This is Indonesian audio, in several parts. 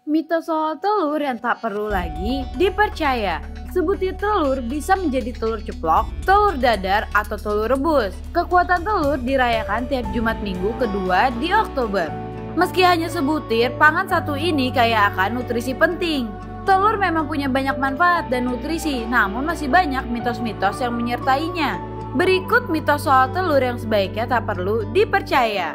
Mitos soal telur yang tak perlu lagi dipercaya. Sebutir telur bisa menjadi telur ceplok, telur dadar, atau telur rebus. Kekuatan telur dirayakan tiap Jumat Minggu kedua di Oktober. Meski hanya sebutir, pangan satu ini kaya akan nutrisi penting. Telur memang punya banyak manfaat dan nutrisi, namun masih banyak mitos-mitos yang menyertainya. Berikut mitos soal telur yang sebaiknya tak perlu dipercaya.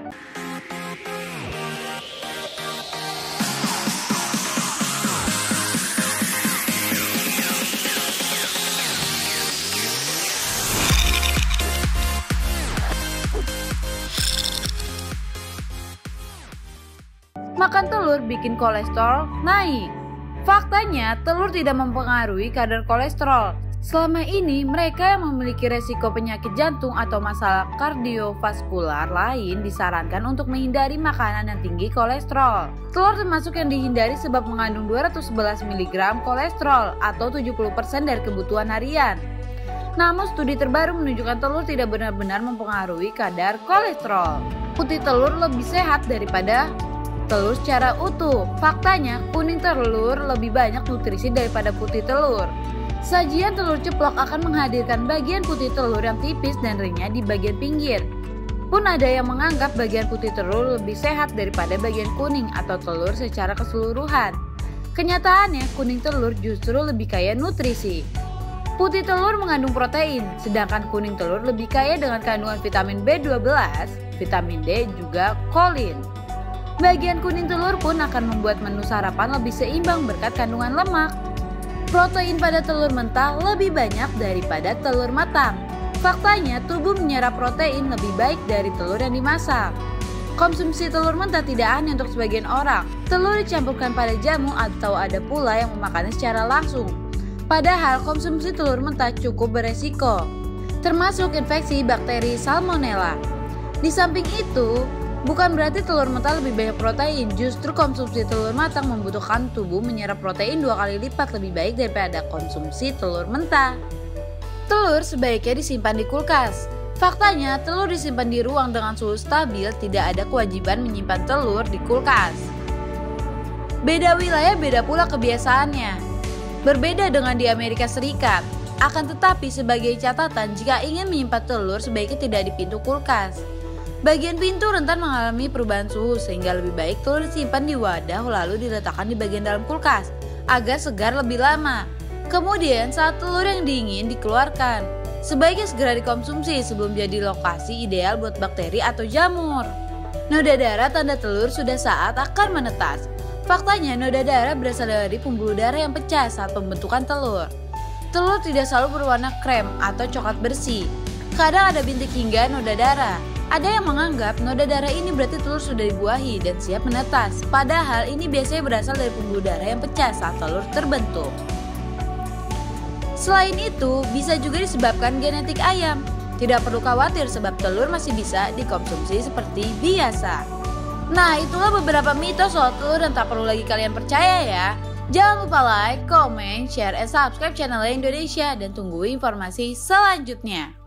Makan telur bikin kolesterol naik. Faktanya, telur tidak mempengaruhi kadar kolesterol. Selama ini, mereka yang memiliki resiko penyakit jantung atau masalah kardiovaskular lain disarankan untuk menghindari makanan yang tinggi kolesterol. Telur termasuk yang dihindari sebab mengandung 211 mg kolesterol atau 70% dari kebutuhan harian. Namun studi terbaru menunjukkan telur tidak benar-benar mempengaruhi kadar kolesterol. Putih telur lebih sehat daripada telur secara utuh. Faktanya, kuning telur lebih banyak nutrisi daripada putih telur. Sajian telur ceplok akan menghadirkan bagian putih telur yang tipis dan renyah di bagian pinggir. Pun ada yang menganggap bagian putih telur lebih sehat daripada bagian kuning atau telur secara keseluruhan. Kenyataannya, kuning telur justru lebih kaya nutrisi. Putih telur mengandung protein, sedangkan kuning telur lebih kaya dengan kandungan vitamin B12, vitamin D, juga kolin. Bagian kuning telur pun akan membuat menu sarapan lebih seimbang berkat kandungan lemak. Protein pada telur mentah lebih banyak daripada telur matang. Faktanya, tubuh menyerap protein lebih baik dari telur yang dimasak. Konsumsi telur mentah tidak aneh untuk sebagian orang. Telur dicampurkan pada jamu atau ada pula yang memakannya secara langsung. Padahal konsumsi telur mentah cukup beresiko, termasuk infeksi bakteri Salmonella. Di samping itu, bukan berarti telur mentah lebih banyak protein, justru konsumsi telur matang membutuhkan tubuh menyerap protein 2 kali lipat lebih baik daripada konsumsi telur mentah. Telur sebaiknya disimpan di kulkas. Faktanya, telur disimpan di ruang dengan suhu stabil, tidak ada kewajiban menyimpan telur di kulkas. Beda wilayah, beda pula kebiasaannya. Berbeda dengan di Amerika Serikat. Akan tetapi sebagai catatan, jika ingin menyimpan telur sebaiknya tidak di pintu kulkas. Bagian pintu rentan mengalami perubahan suhu sehingga lebih baik telur disimpan di wadah lalu diletakkan di bagian dalam kulkas agar segar lebih lama. Kemudian saat telur yang dingin dikeluarkan, sebaiknya segera dikonsumsi sebelum jadi lokasi ideal buat bakteri atau jamur. Noda darah tanda telur sudah saat akan menetas. Faktanya noda darah berasal dari pembuluh darah yang pecah saat pembentukan telur. Telur tidak selalu berwarna krem atau coklat bersih. Kadang ada bintik hingga noda darah. Ada yang menganggap noda darah ini berarti telur sudah dibuahi dan siap menetas. Padahal ini biasanya berasal dari pembuluh darah yang pecah saat telur terbentuk. Selain itu, bisa juga disebabkan genetik ayam. Tidak perlu khawatir sebab telur masih bisa dikonsumsi seperti biasa. Nah, itulah beberapa mitos soal telur yang tak perlu lagi kalian percaya ya. Jangan lupa like, comment, share, and subscribe channel Indonesia dan tunggu informasi selanjutnya.